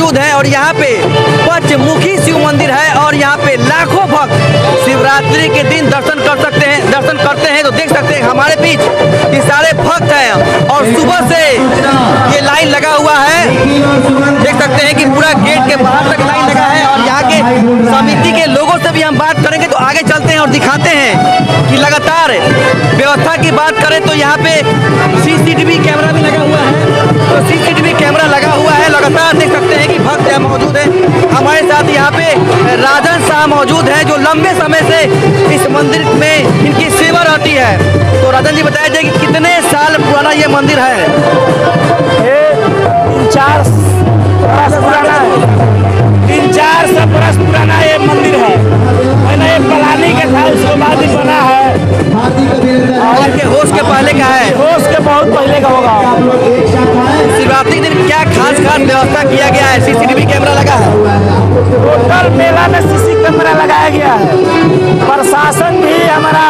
मौजूद हैं और यहाँ पे पंचमुखी शिव मंदिर है और यहाँ पे लाखों भक्त शिवरात्रि के दिन दर्शन करते हैं। तो देख सकते हैं हमारे बीच ये सारे भक्त हैं और सुबह से ये लाइन लगा हुआ है। देख सकते हैं कि पूरा गेट के बाहर तक लाइन लगा है और यहाँ के समिति के लोगों से भी हम बात करेंगे। तो आगे चलते हैं और दिखाते हैं कि लगातार व्यवस्था की बात करें तो यहाँ पे CCTV कैमरा भी लगा हुआ है। तो CCTV कैमरा लगा हुआ है, लगातार देख सकते हैं कि भक्त यहाँ मौजूद है। हमारे साथ यहाँ पे राजन शाह मौजूद है जो लंबे समय से इस मंदिर में इनकी सेवा रहती है। तो राजन जी बताया जाए कि कितने साल पुराना ये मंदिर है? ये 3-4 बरस पुराना है। 300-400 बरस पुराना ये मंदिर है। मैंने ये पलानी के था, उसके बाद ही बना है। और के होश के पहले का है? होश के बहुत पहले का होगा। शिवरात्रि के दिन क्या खास व्यवस्था किया गया है? CCTV कैमरा लगा है? टोटल मेला में CC कैमरा लगाया गया है। प्रशासन भी हमारा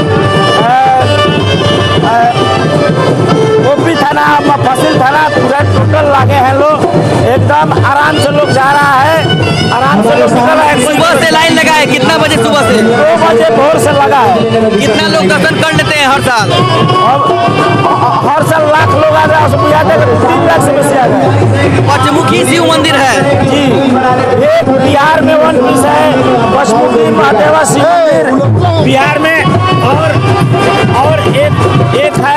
ओपी थाना, फसिल थाना पूरा टोटल लगे हैं लोग। एकदम आराम से लोग जा रहा है, आराम से लोग निकल रहा है। सुबह से लाइन लगा है? कितना बजे सुबह से? 2 बजे भोर से लगा है। कितना लोग दर्शन कर लेते हैं हर साल? हर साल लाख लोग आ रहे हैं। 3 लाख से बेसी आ रहे हैं। पंचमुखी शिव मंदिर है जी, ये बिहार में 1 पीस है पंचमुखी महादेवा शिव मंदिर बिहार में। और एक है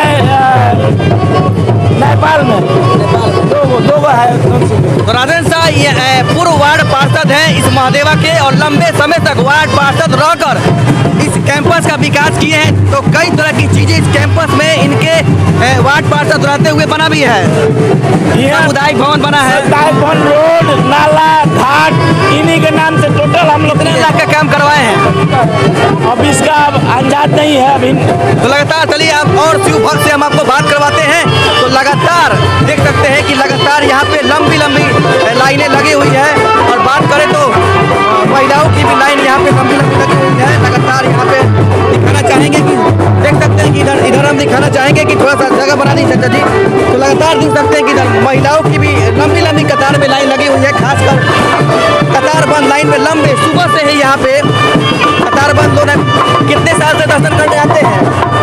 नेपाल में। दो है। तो राजन शाह ये पूर्व वार्ड पार्षद हैं इस महादेवा के और लंबे समय तक वार्ड पार्षद रहकर इस कैंपस का विकास किए हैं। तो कई तरह की चीजें इस कैंपस में इनके वार्ड पार्षद रहते हुए बना भी है। सामुदायिक भवन बना है, सामुदायिक भवन, रोड, नाला, घाट इन्हीं के नाम से टोटल हम लोग 3 लाख का काम करवाए हैं। अब इसका अंदाज नहीं है अभी। तो लगातार चलिए अब और शिव भक्त से हम आपको बात करवाते हैं। तो लगातार देख सकते हैं कि लगातार यहाँ पे लंबी लाइनें लगी हुई है और बात करें तो महिलाओं की भी लाइन यहाँ पे लंबी लगी हुई है। लगातार यहाँ पे दिखाना चाहेंगे कि देख सकते हैं कि इधर हम दिखाना चाहेंगे कि थोड़ा सा जगह बना दी चाचा जी। तो लगातार देख सकते हैं कि इधर महिलाओं की भी लंबी कतार में लाइन लगी हुई है। खासकर कतार बंद लाइन में लंबे सुबह से ही यहाँ पे कतार बंद लोग कितने साल से दर्शन करने आते हैं?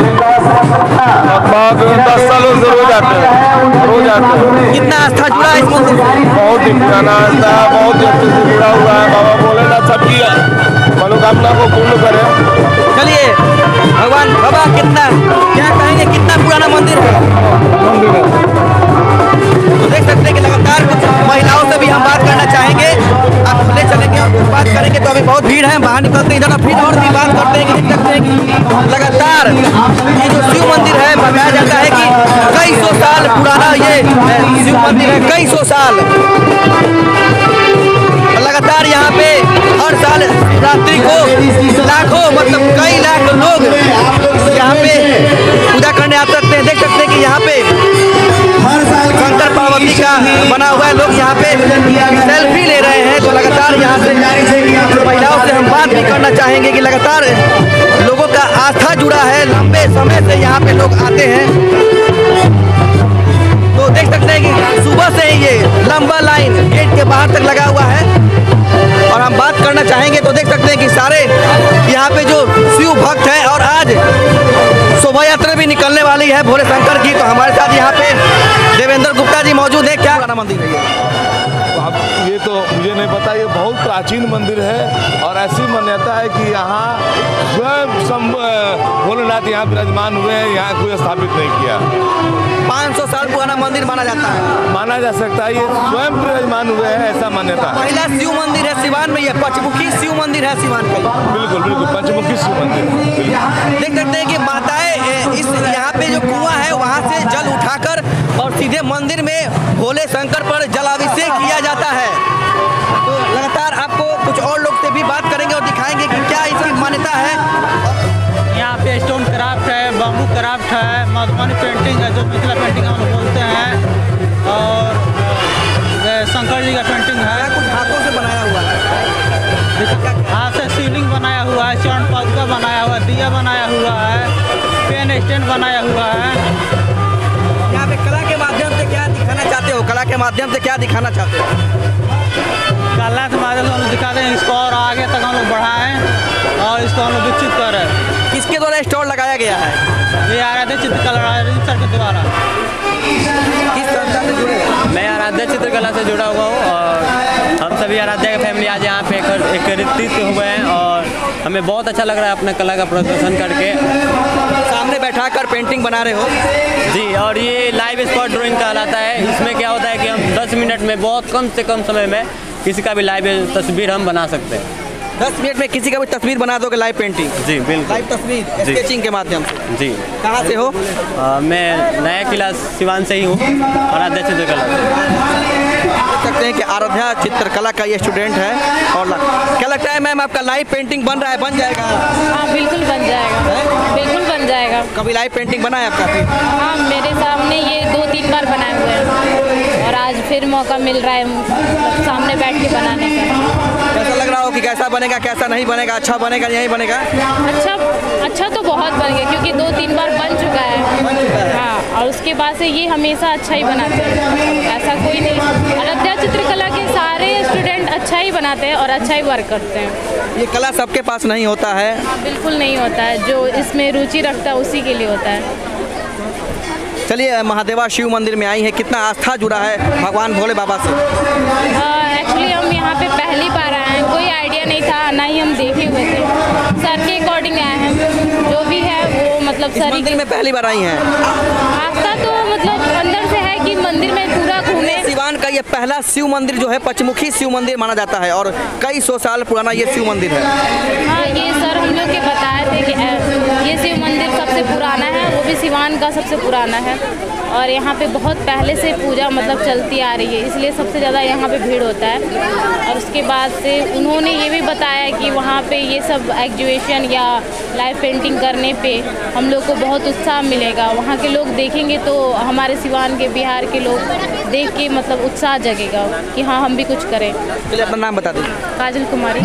10 सालों से रोज आते हैं। कितना आस्था जुड़ा है इस मंदिर से? बहुत ही पुराना आस्था है, बहुत ही अच्छे से जुड़ा हुआ है। बाबा भोलेनाथ सबकी मनोकामना को पूर्ण करे। चलिए भगवान बाबा क्या कहेंगे, कितना पुराना मंदिर है? तो देख सकते हैं कि लगातार कुछ महिलाओं से भी हम बात करना चाहेंगे। आप खुले चलेंगे और बात करेंगे तो अभी बहुत भीड़ है, बाहर निकलते हैं इधर फिर और भी बात करते हैं कि देख सकते हैं कि लगातार ये जो शिव मंदिर है बताया जाता है कि कई सौ साल पुराना ये शिव मंदिर है, कई सौ साल। लगातार यहाँ पे हर साल शिवरात्रि को लाखों मतलब कई लाख लोग यहाँ पे पूजा करने आ सकते हैं। देख सकते हैं कि यहाँ पे शंकर पार्वती का बना हुआ है, लोग यहाँ पे सेल्फी ले रहे हैं। तो लगातार यहाँ से महिलाओं से हम बात भी करना चाहेंगे कि लगातार लोगों का आस्था जुड़ा है, लंबे समय से यहाँ पे लोग आते हैं। तो देख सकते हैं कि सुबह से ही ये लंबा लाइन गेट के बाहर तक लगा हुआ है और हम बात करना चाहेंगे तो देख सकते हैं कि सारे यहाँ पे जो शिव भक्त हैं और आज शोभा यात्रा भी निकलने वाली है भोले शंकर की। तो हमारे साथ यहाँ पे देवेंद्र गुप्ता जी मौजूद है। क्या मंदिर है ये तो मुझे नहीं पता, ये बहुत प्राचीन मंदिर है और ऐसी मान्यता है कि यहाँ स्वयं भोलेनाथ यहाँ विराजमान हुए हैं, यहाँ कोई स्थापित नहीं किया। 500 साल पुराना मंदिर माना जाता है, माना जा सकता है। ये स्वयं विराजमान हुए हैं, ऐसा मान्यता है। पहला शिव मंदिर है सिवान में, ये पंचमुखी शिव मंदिर है सिवान का। बिल्कुल बिल्कुल पंचमुखी शिव मंदिर। देख सकते हैं कि माताएं इस यहाँ पे जो कुआं है वहाँ से जल उठाकर और सीधे मंदिर में भोले शंकर पर जलाभिषेक किया जाता है। तो लगातार आपको कुछ और लोग से भी बात करेंगे और दिखाएंगे कि क्या इसकी मान्यता है। यहाँ पे स्टोन क्राफ्ट है, बम्बू क्राफ्ट है, मधुबनी पेंटिंग है जो मिथिला पेंटिंग हम बोलते हैं, और शंकर जी का पेंटिंग है। कुछ हाथों से बनाया हुआ है, हाथ से सीलिंग बनाया हुआ है, चरण पादुका बनाया हुआ है, दिया बनाया हुआ है, पेन स्टैंड बनाया हुआ है। यहाँ पे कला के माध्यम से क्या दिखाना चाहते हो? कला के माध्यम से क्या दिखाना चाहते हो? कला के माध्यम से हम लोग दिखाते हैं, इसको और आगे तक हम लोग बढ़ाएं और इसको हम लोग विकसित करें। किसके द्वारा स्टॉल लगाया गया है? ये आराध्य चित्रकला सर के द्वारा। किस संस्था से जुड़े हैं? मैं आराध्या चित्रकला से जुड़ा हुआ हूँ और हम सभी आराध्या की फैमिली आज यहाँ पे एकत्रित हुए हैं और हमें बहुत अच्छा लग रहा है अपने कला का प्रदर्शन करके। सामने बैठाकर पेंटिंग बना रहे हो जी, और ये लाइव स्पॉट ड्राइंग कहलाता है। इसमें क्या होता है कि हम 10 मिनट में बहुत कम से कम समय में किसी का भी लाइव तस्वीर हम बना सकते हैं। 10 मिनट में किसी का भी तस्वीर बना दोगे लाइव पेंटिंग? जी बिल्कुल, लाइव तस्वीर स्केचिंग के माध्यम से। जी। कहाँ से हो? मैं नया किला सिवान से ही हूँ, आराध्या चित्रकला से। देख सकते हैं कि आराध्या चित्रकला का ये स्टूडेंट है। और क्या लगता है मैम, आपका लाइव पेंटिंग बन रहा है, बन जाएगा? हाँ बिल्कुल बन जाएगा, बिल्कुल बन जाएगा। कभी लाइव पेंटिंग बना है आपका? हाँ मेरे सामने ये 2-3 बार बनाए हुए हैं और आज फिर मौका मिल रहा है सामने बैठ के बनाने का। कैसा लग रहा हो कि कैसा बनेगा, कैसा नहीं बनेगा, अच्छा बनेगा यही बनेगा? अच्छा तो बहुत बन गया क्योंकि 2-3 बार बन चुका है। हाँ, और उसके बाद से ये हमेशा अच्छा ही बनाते हैं, ऐसा कोई नहीं। आराध्या चित्रकला के सारे स्टूडेंट अच्छा ही बनाते हैं और अच्छा ही वर्क करते हैं। ये कला सबके पास नहीं होता है? बिल्कुल नहीं होता है, जो इसमें रुचि रखता है उसी के लिए होता है। चलिए, महादेवा शिव मंदिर में आई है, कितना आस्था जुड़ा है भगवान भोले बाबा से? एक्चुअली हम यहाँ पे पहली बार आए हैं, कोई आइडिया नहीं था, ना ही हम देखे हुए थे, सर के अकॉर्डिंग आए हैं। जो भी है वो मतलब इस मंदिर में पहली बार आई हैं? आस्था तो मतलब अंदर से है कि मंदिर में पूरा घूमे। सिवान का ये पहला शिव मंदिर जो है पंचमुखी शिव मंदिर माना जाता है और कई 100 साल पुराना ये शिव मंदिर है। हाँ, ये सर हम लोग के बताए थे कि ये शिव मंदिर सबसे पुराना है, वो भी सिवान का सबसे पुराना है और यहाँ पे बहुत पहले से पूजा मतलब चलती आ रही है, इसलिए सबसे ज़्यादा यहाँ पे भीड़ होता है। और उसके बाद से उन्होंने ये भी बताया कि वहाँ पे ये सब एग्जीबिशन या लाइव पेंटिंग करने पे हम लोग को बहुत उत्साह मिलेगा। वहाँ के लोग देखेंगे तो हमारे सिवान के, बिहार के लोग देख के मतलब उत्साह जगेगा कि हाँ हम भी कुछ करें। चलिए अपना नाम बता दीजिए। काजल कुमारी।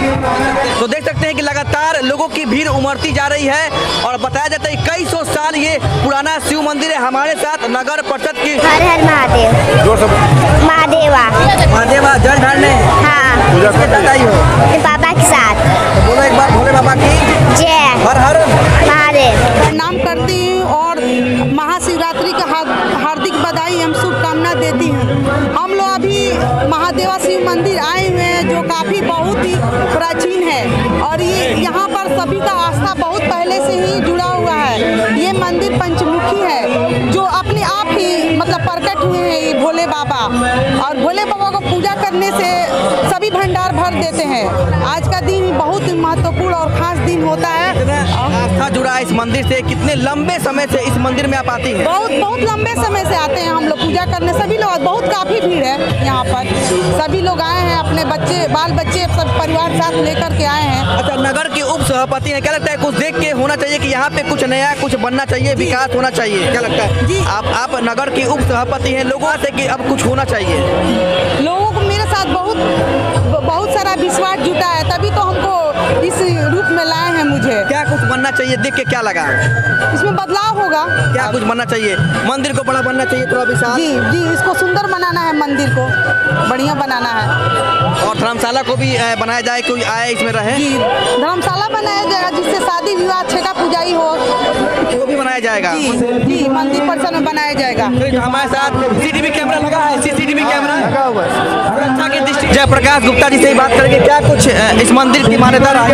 तो देख सकते हैं कि लगातार लोगों की भीड़ उमड़ती जा रही है और बताया जाता है कई 100 साल ये पुराना शिव मंदिर है। हमारे साथ नगर परिषद की हर हर महादेव। महादेवा। महादेवा जल ढालने। हाँ। पूजा करता ही हो? पापा के साथ। तो बोलो एक बार भोले बाबा की जय। हर हर महादेव। प्रणाम करती हूँ और महाशिवरात्रि का हार्दिक बधाई एवं शुभकामना देती हूँ। हम लोग अभी महादेवा शिव मंदिर आए हुए हैं जो काफ़ी बहुत ही प्राचीन है और ये यहाँ पर सभी का आस्था बहुत पहले से ही जुड़ा हुआ है। ये मंदिर पंचमुखी है जो अपने आप ही मतलब प्रकट हुए हैं ये भोले बाबा, और भोले बाबा को पूजा करने से सभी भंडार भर देते हैं। आज का दिन बहुत महत्वपूर्ण और खास दिन होता है। आस्था जुड़ा है इस मंदिर से, कितने लंबे समय से इस मंदिर में आप आती हैं? बहुत लंबे समय से आते हैं हम लोग पूजा करने। सभी लोग बहुत काफ़ी भीड़ है यहाँ पर, सभी लोग आए हैं, अपने बच्चे बाल बच्चे सब परिवार साथ लेकर के आए हैं। अच्छा, नगर के उप सभापति हैं, क्या लगता है कुछ देख के होना चाहिए कि यहाँ पे कुछ नया कुछ बनना चाहिए, विकास होना चाहिए, क्या लगता है जी। आप नगर के उप सभापति हैं, लोगों से कि अब कुछ होना चाहिए? लोगों को मेरे साथ बहुत सारा विश्वास जुटा है, तभी तो हमको इस रूप में लाए हैं। मुझे क्या कुछ बनना चाहिए, देख के क्या लगा? इसमें बदलाव होगा। क्या कुछ बनना चाहिए? मंदिर को बड़ा बनना चाहिए, थोड़ा विशाल। जी, इसको सुंदर बनाना है, मंदिर को बढ़िया बनाना है और धर्मशाला को भी बनाया जाए, कोई आए इसमें रहे। जी, धर्मशाला बनाया जाएगा जिससे शादी विवाह छेका पूजाई हो, वो भी बनाया जाएगा। जी, मंदिर परिसर में बनाया जाएगा। तो हमारे साथ सीसीटीवी कैमरा लगा है, सीसीटीवी कैमरा लगा हुआ है सुरक्षा की दृष्टि। जयप्रकाश गुप्ता जी से ही बात करेंगे, क्या कुछ इस मंदिर की मान्यता रही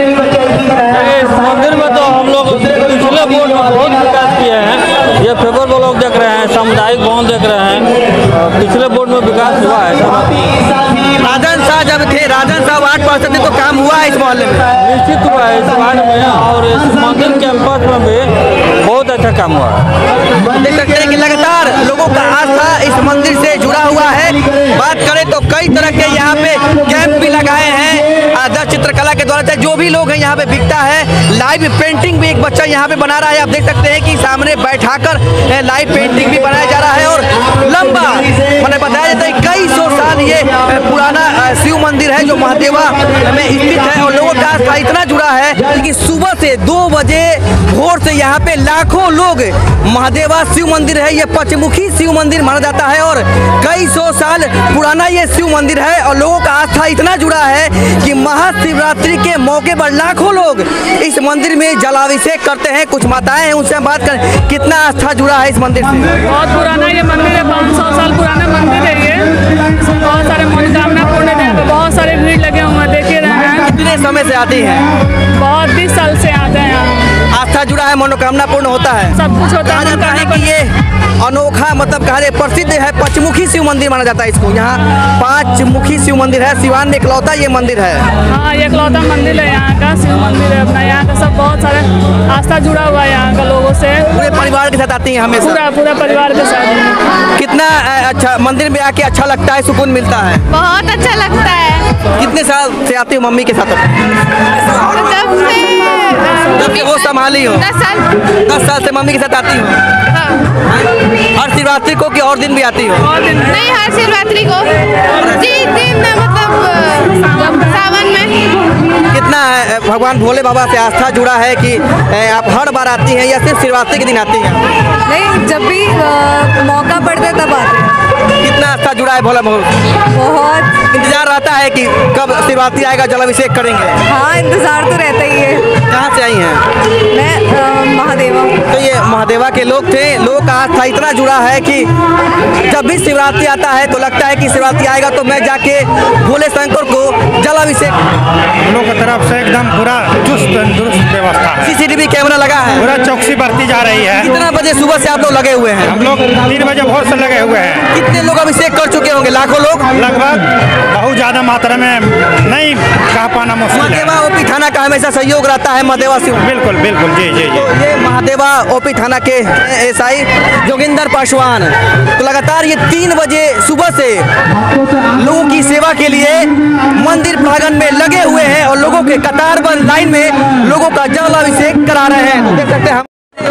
है? इस मंदिर में तो हम लोग पिछले बोर्ड में बहुत विकास किए हैं। ये पेपर ब्लॉक देख रहे हैं, सामुदायिक भवन देख रहे हैं, पिछले बोर्ड में विकास हुआ है। राजन साहब जब थे, राजन साहब 8% थे तो काम हुआ है इस मोहल्ले में? निश्चित हुआ है इस वार्ड में और इस मंदिर कैंपस में भी बहुत अच्छा काम हुआ है। देख सकते हैं कि लगातार लोगों का आस्था इस मंदिर से जुड़ा हुआ है। बात करें तो कई तरह के यहाँ पे कैंप भी लगाए हैं आराध्या चित्रकला के द्वारा। जो भी लोग हैं यहाँ पे बिकता है। लाइव पेंटिंग भी एक बच्चा यहाँ पे बना रहा है, आप देख सकते हैं कि सामने बैठाकर लाइव पेंटिंग भी बनाया जा रहा है और लंबा मैंने बताया जाता है कई 100 साल ये पुराना शिव मंदिर है। है जो महादेवा में स्थित है और लोगों का आस्था इतना जुड़ा है कि सुबह से 2 बजे भोर से यहाँ पे लाखों लोग महादेवा शिव मंदिर है, ये पंचमुखी शिव मंदिर माना जाता है और कई सौ साल पुराना ये शिव मंदिर है और लोगों का आस्था इतना जुड़ा है कि महाशिवरात्रि के मौके पर लाखों लोग इस मंदिर में जलाभिषेक करते हैं। कुछ माताएं हैं, उनसे हम बात करें कितना आस्था जुड़ा है इस मंदिर से। बहुत पुराना ये मंदिर है, 500 साल पुराना मंदिर है ये। इसमें बहुत सारे मनोकामना पूर्ण है, बहुत सारे भीड़ लगे हुए हैं, देख रहे हैं। कितने समय से आती है? बहुत 20 साल से आते हैं यहाँ। आस्था जुड़ा है, मनोकामना पूर्ण होता है, सब कुछ होता है। जाता है कि ये अनोखा मतलब कहा जाए प्रसिद्ध है, पंचमुखी शिव मंदिर माना जाता है इसको। यहाँ 5 मुखी शिव मंदिर है, सिवान में इकलौता ये मंदिर है। हाँ, ये इकलौता मंदिर है यहाँ का, शिव मंदिर है अपना। यहाँ का सब बहुत सारे आस्था जुड़ा हुआ है यहाँ का लोगों से। पूरे परिवार के साथ आती हैं हमेशा? पूरा परिवार के साथ। कितना अच्छा मंदिर में आके अच्छा लगता है, सुकून मिलता है? बहुत अच्छा लगता है। कितने साल से आती हो मम्मी के साथ? जब से वो संभाली हो? 10 साल से मम्मी के साथ आती हो? हर शिवरात्रि को कि और दिन भी आती हो? नहीं, हर शिवरात्रि को। जिस दिन मतलब सावन में। कितना भगवान भोले बाबा से आस्था जुड़ा है कि आप हर बार आती हैं या सिर्फ शिवरात्रि के दिन आती हैं? नहीं, जब भी मौका पड़ता है तब आते हैं। कितना आस्था जुड़ा है भोला बाबा? बहुत इंतजार रहता है कि कब शिवरात्रि आएगा, जलाभिषेक करेंगे? हाँ, इंतजार तो रहता ही है। कहाँ से आई हैं? मैं महादेवा। तो ये महादेवा के लोग थे। लोगों का आस्था इतना जुड़ा है कि जब भी शिवरात्रि आता है तो लगता है कि शिवरात्रि आएगा तो मैं जाके भोले शंकर को जलाभिषेक। हम लोग की तरफ से एकदम पूरा चुस्त दुरुस्त व्यवस्था है। CCTV कैमरा लगा है, पूरा चौकसी बढ़ती जा रही है। कितना बजे सुबह से आप लोग लगे हुए हैं? हम लोग 3 बजे भोर से लगे हुए हैं। कितने लोग अभिषेक कर चुके होंगे? लाखों लोग? लगभग बहुत ज्यादा मात्रा में नहीं कह पाना मुश्किल है। महादेवा ओपी थाना का हमेशा सहयोग रहता है महादेवा शिव। बिल्कुल बिल्कुल, जी जी जी। ये महादेवा ओपी थाना के SI जोगिंदर पासवान तो लगातार ये 3 बजे सुबह से लोगों की सेवा के लिए मंदिर प्रांगण में लगे हुए हैं और लोगों के कतारबंद लाइन में लोगों का जलाभिषेक करा रहे हैं। देख सकते हैं हम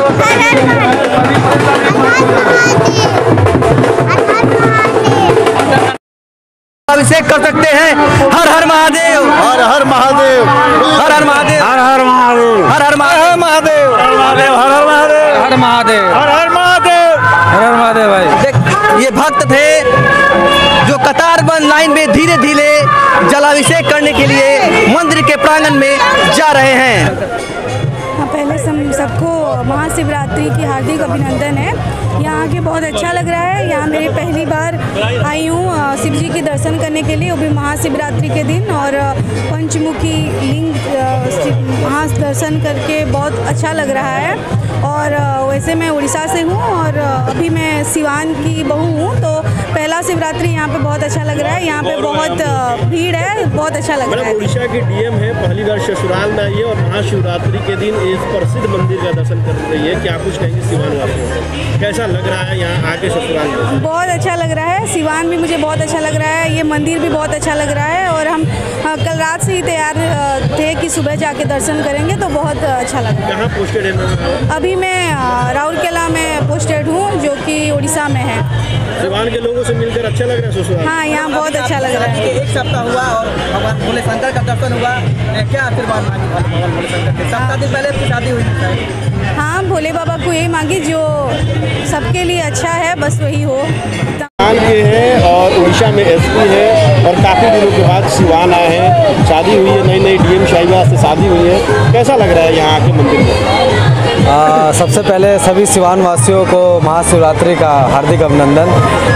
अभिषेक कर सकते हैं। हर हर महादेव, हर हर महादेव, हर हर महादेव, हर हर महादेव, हर हर महादेव, हर महादेव, हर हर महादेव, हर महादेव, हर हर महादेव, हर हर महादेव। भाई देख, ये भक्त थे जो कतारबंद लाइन में धीरे धीरे जलाभिषेक करने के लिए मंदिर के प्रांगण में जा रहे हैं। पहले सबको महाशिवरात्रि की हार्दिक अभिनंदन है। यहाँ के बहुत अच्छा लग रहा है। यहाँ मेरी पहली बार आई हूँ शिव जी के दर्शन करने के लिए, वो भी महाशिवरात्रि के दिन, और पंचमुखी लिंग वहाँ दर्शन करके बहुत अच्छा लग रहा है। और वैसे मैं उड़ीसा से हूँ और अभी मैं सिवान की बहू हूँ, तो पहला शिवरात्रि यहाँ पे बहुत अच्छा लग रहा है। यहाँ पे बहुत भीड़ है, बहुत अच्छा लग रहा है। उड़ीसा की DM है, पहली बार ससुराल में आई है और महाशिवरात्रि के दिन इस प्रसिद्ध मंदिर का दर्शन कर रही है। क्या कुछ कहेंगे सिवान वासियों को? कैसा लग रहा है यहाँ आके ससुराल में? बहुत अच्छा लग रहा है। सिवान भी मुझे बहुत अच्छा लग रहा है, ये मंदिर भी बहुत अच्छा लग रहा है। और हम कल रात से ही तैयार थे कि सुबह जाके दर्शन करेंगे, तो बहुत अच्छा लग रहा है। कहाँ पोस्टेड है? अभी मैं राउरकेला में पोस्टेड हूँ, जो कि उड़ीसा में है। सिवान के लोगों से मिलकर अच्छा लग रहा है ससुराल? हाँ, यहाँ बहुत अच्छा लग रहा है। 1 सप्ताह हुआ और भगवान भोले शंकर का दर्शन हुआ, क्या आशीर्वाद मांगी भगवान भोले शंकर के? 7 दिन पहले आपकी शादी हुई थी? हाँ, भोले बाबा को यही मांगी जो सबके लिए अच्छा है, बस वही हो। सिवान के हैं और उड़ीसा में SP है और काफ़ी दिनों के बाद सिवान आए हैं। शादी हुई है, नई नई DM शाहीबाग से शादी हुई है। कैसा लग रहा है यहाँ के मंदिर में? सबसे पहले सभी सिवान वासियों को महाशिवरात्रि का हार्दिक अभिनंदन।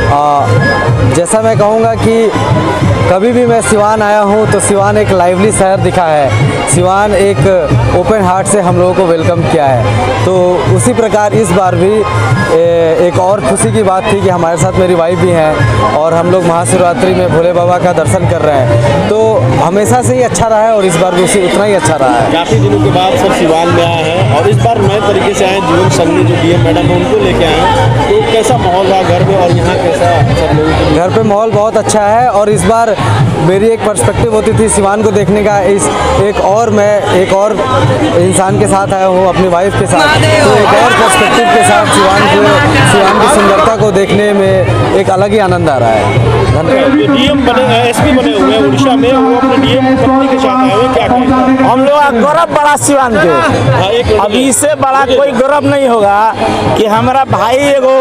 जैसा मैं कहूँगा कि कभी भी मैं सिवान आया हूँ तो सिवान एक लाइवली शहर दिखा है। सिवान एक ओपन हार्ट से हम लोगों को वेलकम किया है। तो उसी प्रकार इस बार भी एक और खुशी की बात थी कि हमारे साथ मेरी वाइफ भी हैं और हम लोग महाशिवरात्रि में भोले बाबा का दर्शन कर रहे हैं। तो हमेशा से ही अच्छा रहा है और इस बार भी उसी उतना ही अच्छा रहा है। काफ़ी दिनों के बाद सब सिवान में आए हैं और इस बार नए तरीके से आए, जीवन संघनी जो DM मैडम है उनको लेके आए हैं। तो कैसा माहौल रहा घर में और यहाँ कैसा सब लोगों के? घर पे माहौल बहुत अच्छा है और इस बार मेरी एक पर्सपेक्टिव होती थी सिवान को देखने का, मैं एक और इंसान के साथ आया हूँ, अपनी वाइफ के साथ, तो एक और पर्सपेक्टिव के साथ सिवान की सुंदरता को देखने में एक अलग ही आनंद आ रहा है। धन्यवाद। DM बने, SP बने हुए हैं उड़ीसा में वो अपने डीएम कंपनी के साथ आए हुए, क्या कहेंगे? हम लोग का गौरव बड़ा सिवान के, अभी इससे बड़ा कोई गौरव नहीं होगा कि हमारा भाई एगो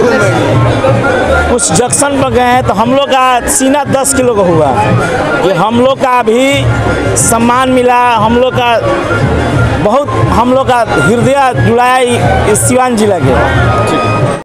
कुछ जंक्शन पर गए हैं तो हम लोग का सीना 10 किलो का हुआ कि हम लोग का भी सम्मान मिला, हम लोग का बहुत हम लोग का हृदय जुड़ाया इस सिवान जिला के।